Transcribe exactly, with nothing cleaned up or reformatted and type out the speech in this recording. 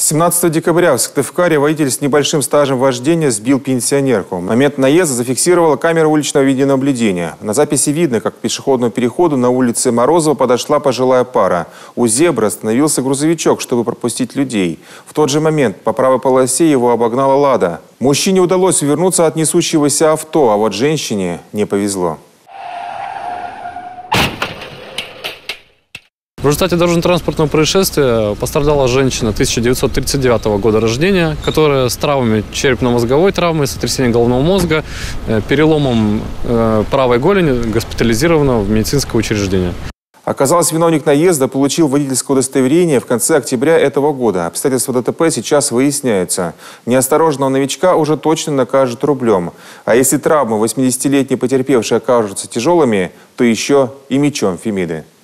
семнадцатого декабря в Сыктывкаре водитель с небольшим стажем вождения сбил пенсионерку. Момент наезда зафиксировала камера уличного видеонаблюдения. На записи видно, как к пешеходному переходу на улице Морозова подошла пожилая пара. У зебры остановился грузовичок, чтобы пропустить людей. В тот же момент по правой полосе его обогнала «Лада». Мужчине удалось увернуться от несущегося авто, а вот женщине не повезло. В результате дорожно-транспортного происшествия пострадала женщина тысяча девятьсот тридцать девятого года рождения, которая с травмами черепно-мозговой травмой, сотрясением головного мозга, переломом правой голени госпитализирована в медицинское учреждение. Оказалось, виновник наезда получил водительское удостоверение в конце октября этого года. Обстоятельства ДТП сейчас выясняются. Неосторожного новичка уже точно накажут рублем. А если травмы восьмидесятилетней потерпевшей окажутся тяжелыми, то еще и мечом Фемиды.